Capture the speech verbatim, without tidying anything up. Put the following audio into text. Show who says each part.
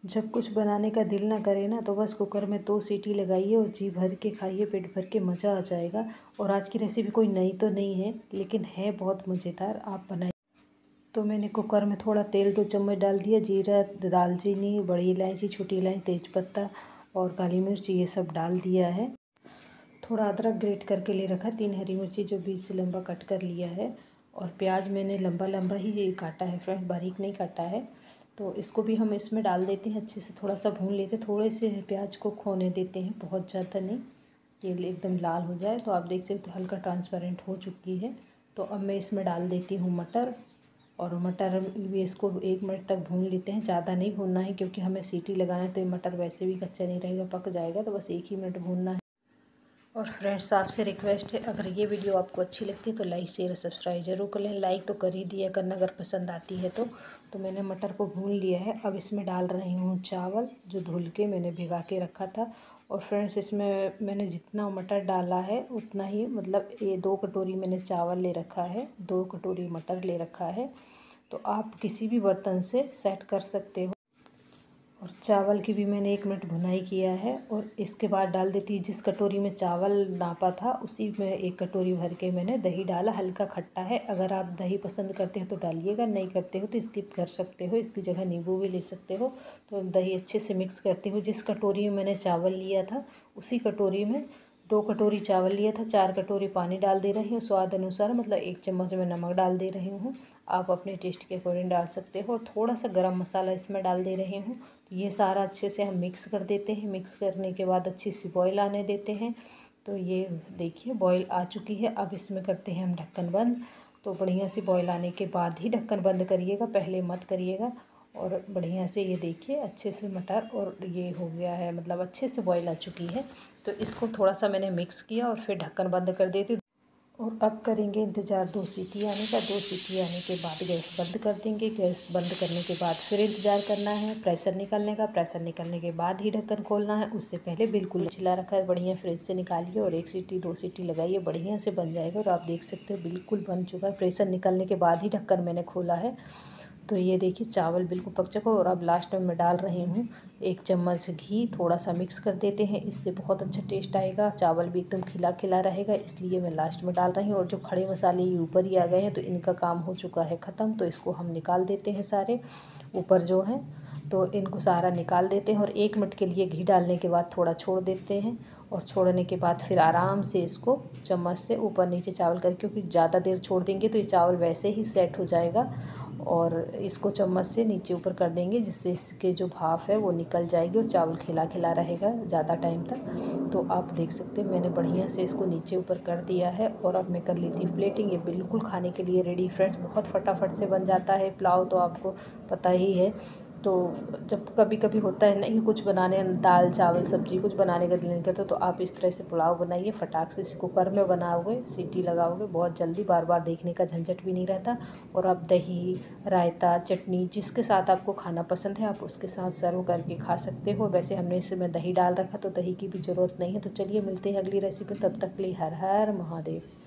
Speaker 1: जब कुछ बनाने का दिल ना करे ना तो बस कुकर में दो सीटी लगाइए और जी भर के खाइए, पेट भर के मज़ा आ जाएगा। और आज की रेसिपी कोई नई तो नहीं है, लेकिन है बहुत मज़ेदार, आप बनाइए। तो मैंने कुकर में थोड़ा तेल दो चम्मच डाल दिया, जीरा, दालचीनी, बड़ी इलायची, छोटी इलायची, तेज़पत्ता और काली मिर्च ये सब डाल दिया है। थोड़ा अदरक ग्रेट करके ले रखा, तीन हरी मिर्ची जो बीच से लंबा कट कर लिया है, और प्याज मैंने लंबा लंबा ही ये काटा है फ्रेंड, बारीक नहीं काटा है। तो इसको भी हम इसमें डाल देते हैं, अच्छे से थोड़ा सा भून लेते हैं, थोड़े से प्याज को खोने देते हैं, बहुत ज़्यादा नहीं, ये एकदम लाल हो जाए। तो आप देख सकते हो हल्का ट्रांसपेरेंट हो चुकी है। तो अब मैं इसमें डाल देती हूँ मटर, और मटर भी इसको एक मिनट तक भून लेते हैं, ज़्यादा नहीं भूनना है क्योंकि हमें सीटी लगाना है, तो ये मटर वैसे भी कच्चा नहीं रहेगा, पक जाएगा। तो बस एक ही मिनट भूनना है। और फ्रेंड्स आपसे रिक्वेस्ट है, अगर ये वीडियो आपको अच्छी लगती है तो लाइक शेयर सब्सक्राइब जरूर कर लें। लाइक तो कर ही दिया करना अगर पसंद आती है तो। तो मैंने मटर को भून लिया है, अब इसमें डाल रही हूँ चावल जो धुल के मैंने भिगा के रखा था। और फ्रेंड्स इसमें मैंने जितना मटर डाला है उतना ही, मतलब ये दो कटोरी मैंने चावल ले रखा है, दो कटोरी मटर ले रखा है। तो आप किसी भी बर्तन से सेट कर सकते हो। और चावल की भी मैंने एक मिनट भुनाई किया है, और इसके बाद डाल देती, जिस कटोरी में चावल नापा था उसी में एक कटोरी भर के मैंने दही डाला। हल्का खट्टा है, अगर आप दही पसंद करते हो तो डालिएगा, नहीं करते हो तो स्किप कर सकते हो, इसकी जगह नींबू भी ले सकते हो। तो दही अच्छे से मिक्स करते हो। जिस कटोरी में मैंने चावल लिया था उसी कटोरी में दो कटोरी चावल लिया था, चार कटोरी पानी डाल दे रही हूँ स्वाद अनुसार, मतलब एक चम्मच में नमक डाल दे रही हूँ, आप अपने टेस्ट के अकॉर्डिंग डाल सकते हो। और थोड़ा सा गरम मसाला इसमें डाल दे रही हूँ। तो ये सारा अच्छे से हम मिक्स कर देते हैं। मिक्स करने के बाद अच्छी सी बॉईल आने देते हैं। तो ये देखिए बॉईल आ चुकी है, अब इसमें करते हैं हम ढक्कन बंद। तो बढ़िया से बॉईल आने के बाद ही ढक्कन बंद करिएगा, पहले मत करिएगा। और बढ़िया से ये देखिए अच्छे से मटर और ये हो गया है, मतलब अच्छे से बॉईल आ चुकी है। तो इसको थोड़ा सा मैंने मिक्स किया और फिर ढक्कन बंद कर देती। और अब करेंगे इंतज़ार दो सीटी आने का। दो सीटी आने के बाद गैस बंद कर देंगे। गैस बंद करने के बाद फिर इंतज़ार करना है प्रेशर निकलने का। प्रेशर निकलने के बाद ही ढक्कन खोलना है, उससे पहले बिल्कुल चिल्ला रखा है, बढ़िया फ्रिज से निकालिए और एक सीटी दो सीटी लगाइए, बढ़िया से बन जाएगा। और आप देख सकते हो बिल्कुल बन चुका है। प्रेशर निकलने के बाद ही ढक्कन मैंने खोला है। तो ये देखिए चावल बिल्कुल पक चुका। और अब लास्ट में मैं डाल रही हूँ एक चम्मच घी, थोड़ा सा मिक्स कर देते हैं, इससे बहुत अच्छा टेस्ट आएगा, चावल भी एकदम खिला खिला रहेगा, इसलिए मैं लास्ट में डाल रही हूँ। और जो खड़े मसाले ये ऊपर ही आ गए हैं तो इनका काम हो चुका है ख़त्म। तो इसको हम निकाल देते हैं सारे ऊपर जो हैं, तो इनको सारा निकाल देते हैं। और एक मिनट के लिए घी डालने के बाद थोड़ा छोड़ देते हैं, और छोड़ने के बाद फिर आराम से इसको चम्मच से ऊपर नीचे चावल कर, क्योंकि ज़्यादा देर छोड़ देंगे तो ये चावल वैसे ही सेट हो जाएगा। और इसको चम्मच से नीचे ऊपर कर देंगे, जिससे इसके जो भाप है वो निकल जाएगी और चावल खिला खिला रहेगा ज़्यादा टाइम तक। तो आप देख सकते हैं मैंने बढ़िया से इसको नीचे ऊपर कर दिया है। और अब मैं कर लेती हूँ प्लेटिंग। ये बिल्कुल खाने के लिए रेडी फ्रेंड्स, बहुत फटाफट से बन जाता है। पुलाव तो आपको पता ही है। तो जब कभी कभी होता है नहीं कुछ बनाने, दाल चावल सब्जी कुछ बनाने का दिल नहीं करता, तो आप इस तरह से पुलाव बनाइए, फटाक से इसे कुकर में बनाओगे, सीटी लगाओगे, बहुत जल्दी, बार बार देखने का झंझट भी नहीं रहता। और आप दही, रायता, चटनी जिसके साथ आपको खाना पसंद है आप उसके साथ सर्व करके खा सकते हो। वैसे हमने इसमें दही डाल रखा तो दही की भी ज़रूरत नहीं है। तो चलिए मिलते हैं अगली रेसिपी, तब तक के लिए हर हर महादेव।